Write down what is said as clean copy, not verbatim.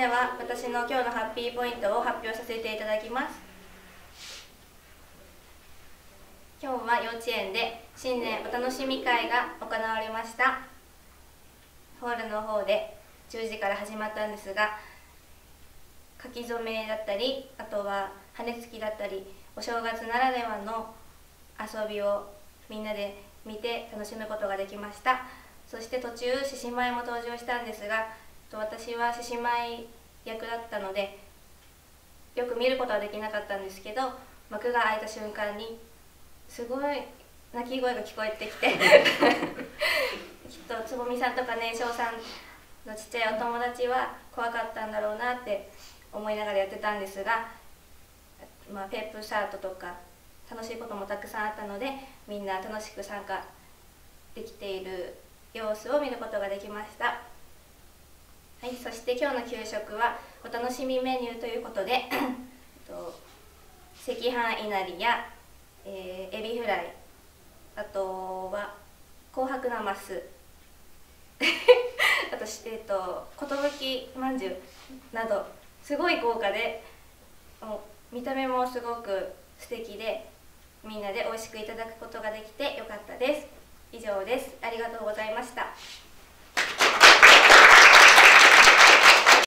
では私の今日のハッピーポイントを発表させていただきます。今日は幼稚園で新年お楽しみ会が行われました。ホールの方で10時から始まったんですが、書き初めだったり、あとは羽根つきだったり、お正月ならではの遊びをみんなで見て楽しむことができました。そして途中獅子舞も登場したんですが、私は獅子舞役だったのでよく見ることはできなかったんですけど、幕が開いた瞬間にすごい泣き声が聞こえてきてきっとつぼみさんとかね、翔さんのちっちゃいお友達は怖かったんだろうなって思いながらやってたんですが、ペープサートとか楽しいこともたくさんあったので、みんな楽しく参加できている様子を見ることができました。はい、そして今日の給食はお楽しみメニューということで赤飯いなりや、エビフライ、あとは紅白なますあと寿まんじゅうなどすごい豪華で、見た目もすごく素敵で、みんなで美味しくいただくことができてよかったです。以上です。ありがとうございました。